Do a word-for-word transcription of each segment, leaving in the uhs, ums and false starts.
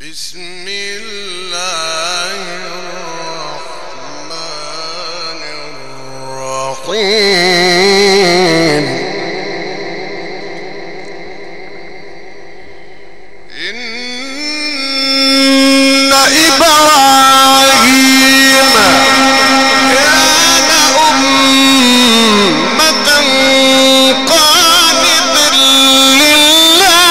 بسم الله الرحمن الرحيم. إن إبراهيم كان أمة قانتا لله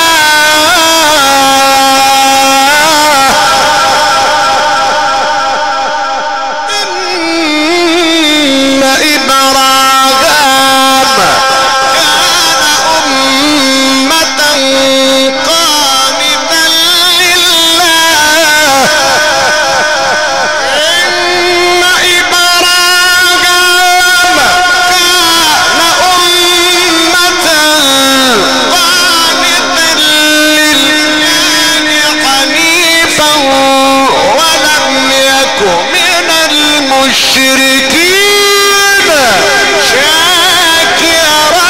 إن إبراهيم كان أمة قانتا لله إن إبراهيم كان أمة قانتا لله حنيفا ولم يكن من المشركين شاكرا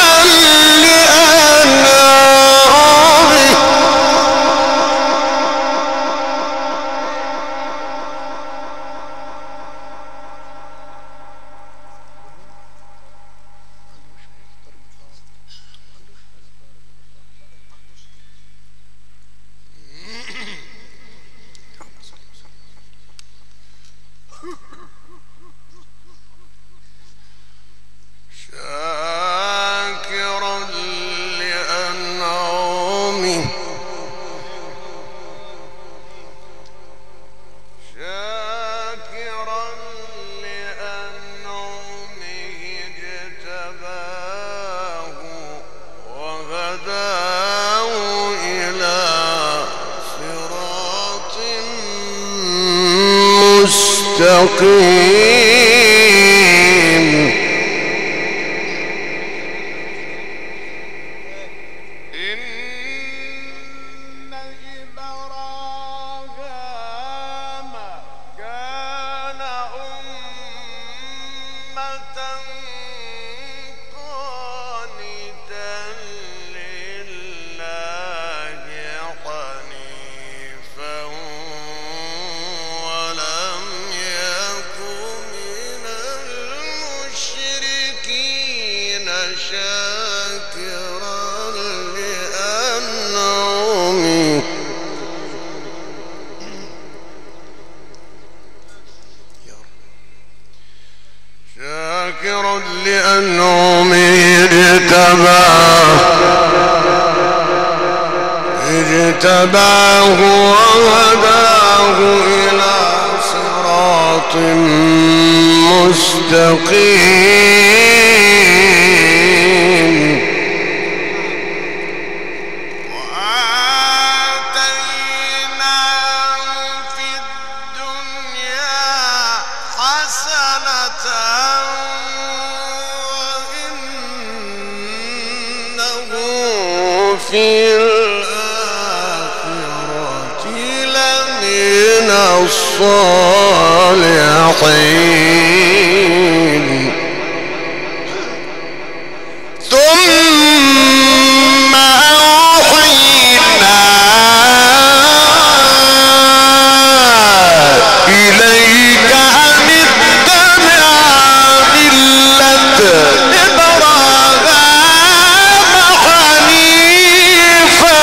لأنعمه. شاكرا لأنعمه شاكرا لأنعمه اجتباه وهداه إلى صراط مستقيم. إن إبراهيم كان أمة قانتا لله حنيفا ولم يكن من المشركين شاكرا لأنعمه شاكرا لأنعمه اجتباه اجتباه وهداه إلى صراط مستقيم. وآتيناه في الدنيا حسنة وإنه في الآخرة لمن الصالحين. ثم أوحينا إليك أن اتبع ملة إبراهيم حنيفا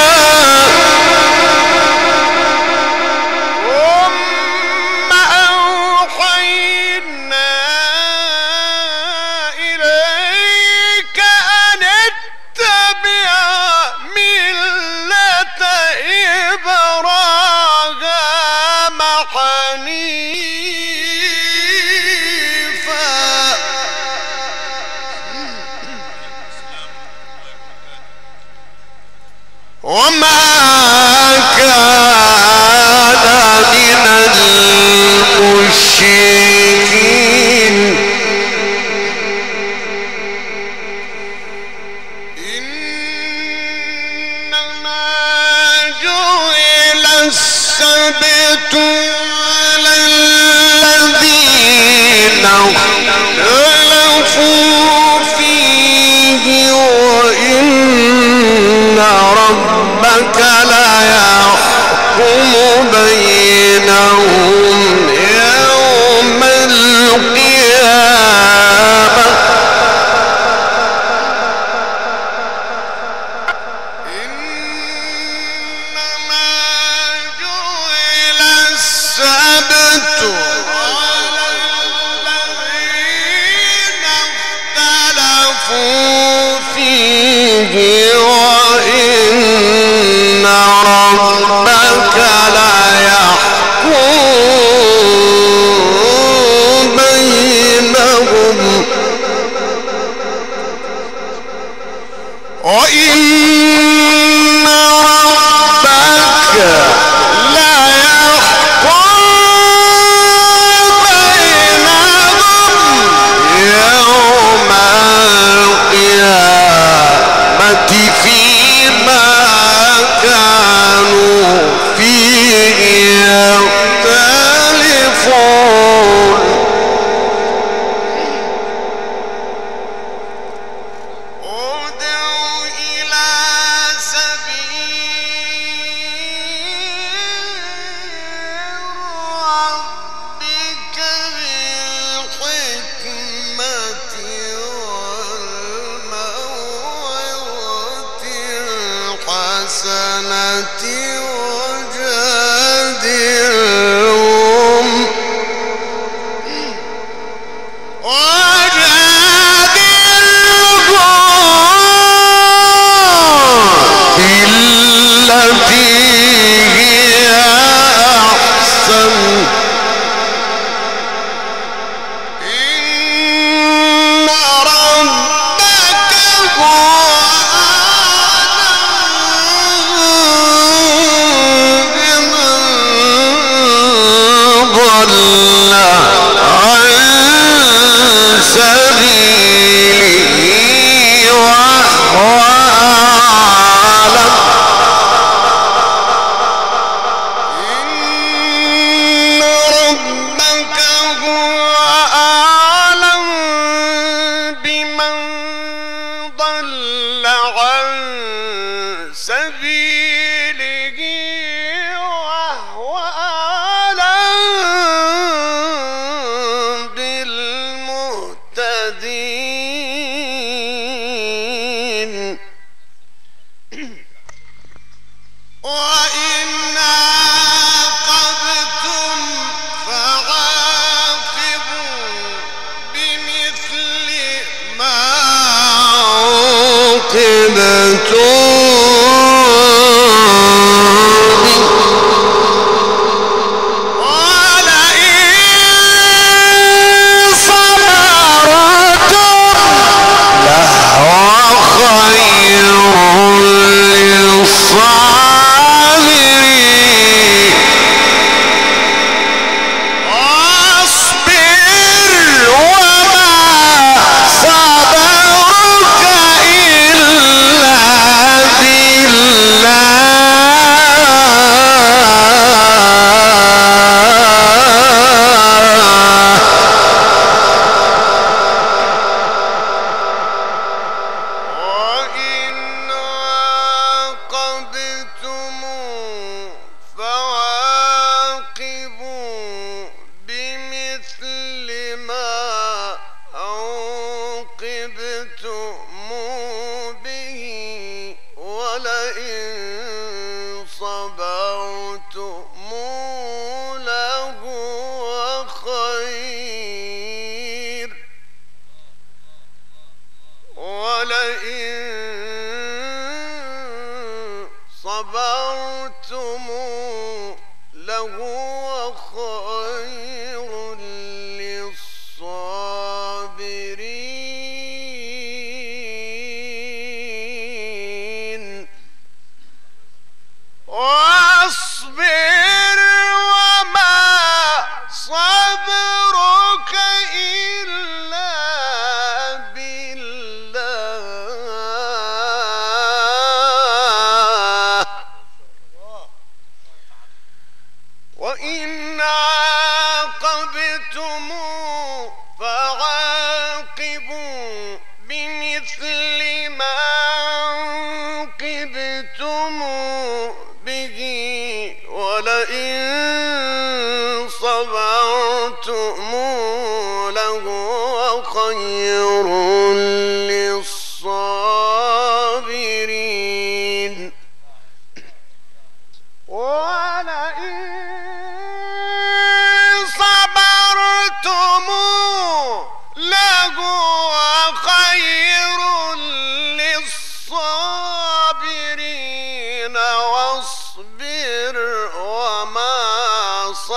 ثم أوحينا إليك أن اتبع ملة إبراهيم حنيفا وما كان من المشركين. إنما جعل السبت على الذين اختلفوا فيه وإن ربك لا يحكم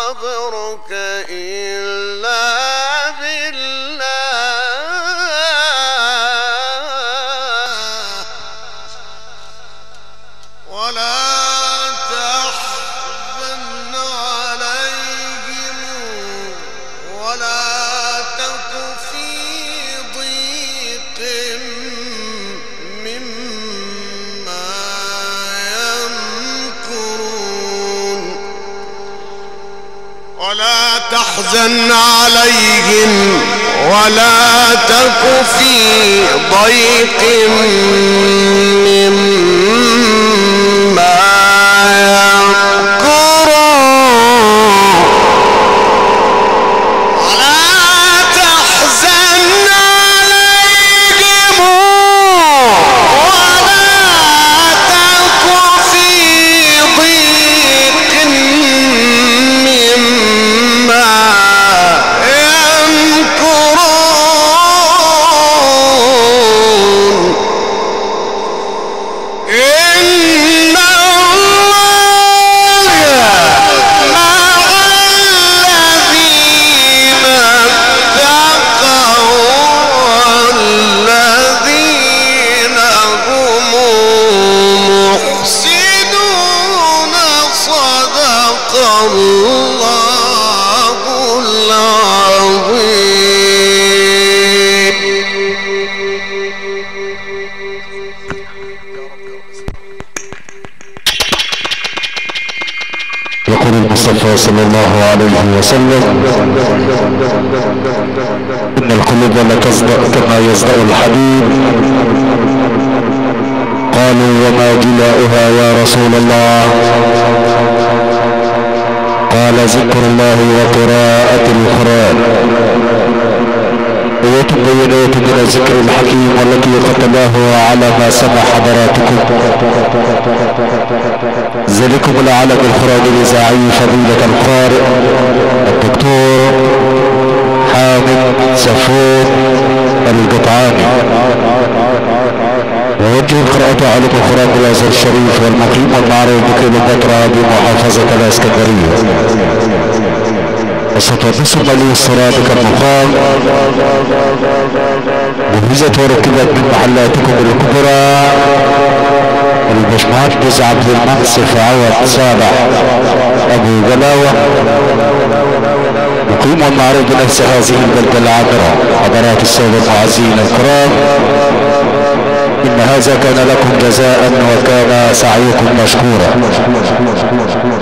صبرك إلا بالله ولا تحزن عليهم ولا تك في ضيق مما يمكرون ولا تحزن عليهم ولا تك في ضيق مما صلى الله عليه وسلم إن القلوب لتصدأ كما يصدأ الحديد. قالوا وما جلاؤها يا رسول الله؟ قال ذكر الله وقراءة القرآن ويتبينات من الذكر الحكيم والتي قتلاه على ما سمع حضراتكم. ذلكم العالم القرآن الإذاعي فضيلة القارئ الدكتور حامد سفود القطعاني، ووجه القراءة على القرآن بالأزهر الشريف والمقيم والمعروف بكليوباترا بمحافظة الإسكندرية. وستنصب لي صراطك المقام مهزة وركبت من محلاتكم الكبرى البشمهندس عبد المنصف عوض صالح ابو جلاوة مقيم المعروف بنفس هذه البلدة العامرة. حضرات السادة المعزين الكرام، ان هذا كان لكم جزاء وكان سعيكم مشكورا.